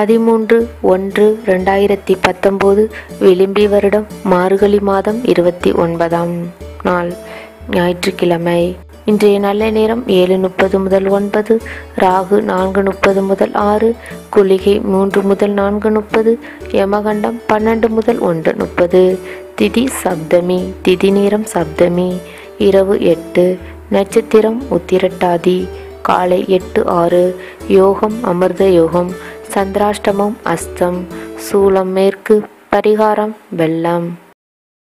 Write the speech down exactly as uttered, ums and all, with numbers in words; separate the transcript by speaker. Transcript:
Speaker 1: பதிமூன்று ஒன்று ரெண்டாயிரத்தி பத்தொம்போது விளிம்பி வருடம் மார்கழி மாதம் இருபத்தி ஒன்பதாம் நாள் ஞாயிற்றுக்கிழமை. இன்றைய நல்ல நேரம் ஏழு முப்பது முதல் ஒன்பது, ராகு நான்கு முப்பது முதல் ஆறு, குளிகை மூன்று முதல் நான்கு முப்பது, யமகண்டம் பன்னெண்டு முதல் ஒன்று முப்பது. திதி சப்தமி. திதி நேரம் சப்தமி. இரவு எட்டு. நட்சத்திரம் உத்திரட்டாதி. காலை எட்டு ஆறு. யோகம் அமிர்த யோகம். சந்திராஷ்டமம் அஸ்தம். சூலம் மேற்கு. பரிகாரம் வெள்ளம்.